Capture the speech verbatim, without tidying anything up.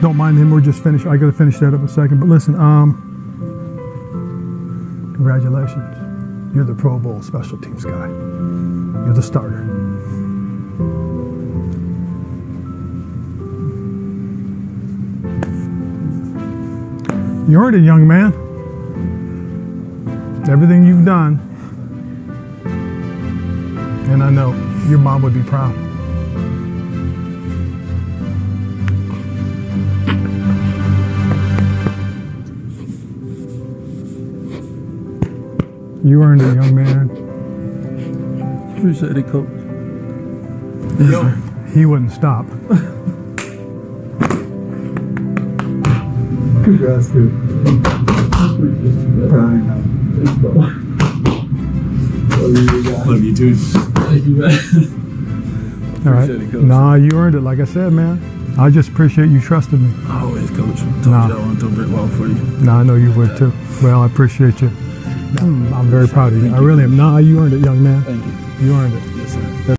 don't mind him. We're just finished. I got to finish that up in a second. But listen, um, congratulations. You're the Pro Bowl special teams guy. You're the starter. You earned it, young man. Everything you've done, and I know your mom would be proud. You earned it, young man. Appreciate it, Coach. Yo. He wouldn't stop. Congrats, dude. Proud of you. Love you too. Thank you, man. All right. It, nah, you earned it. Like I said, man, I just appreciate you trusting me. Always, Coach. Told nah. you I want to throw a brick wall for you. Nah, I know you would too. Well, I appreciate you. Mm, I'm very proud of you. I really am. Nah, you earned it, young man. Thank you. You earned it.